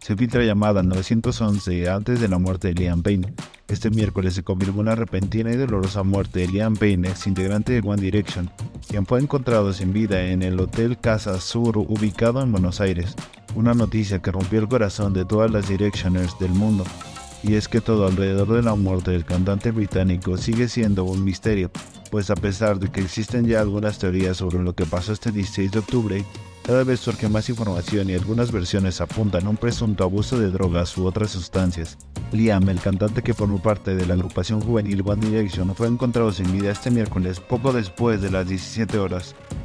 Se filtra llamada 911 antes de la muerte de Liam Payne. Este miércoles se confirmó la repentina y dolorosa muerte de Liam Payne, ex integrante de One Direction, quien fue encontrado sin vida en el Hotel Casa Sur ubicado en Buenos Aires. Una noticia que rompió el corazón de todas las Directioners del mundo. Y es que todo alrededor de la muerte del cantante británico sigue siendo un misterio, pues a pesar de que existen ya algunas teorías sobre lo que pasó este 16 de octubre, cada vez surge más información y algunas versiones apuntan a un presunto abuso de drogas u otras sustancias. Liam, el cantante que formó parte de la agrupación juvenil One Direction, fue encontrado sin vida este miércoles poco después de las 17 horas.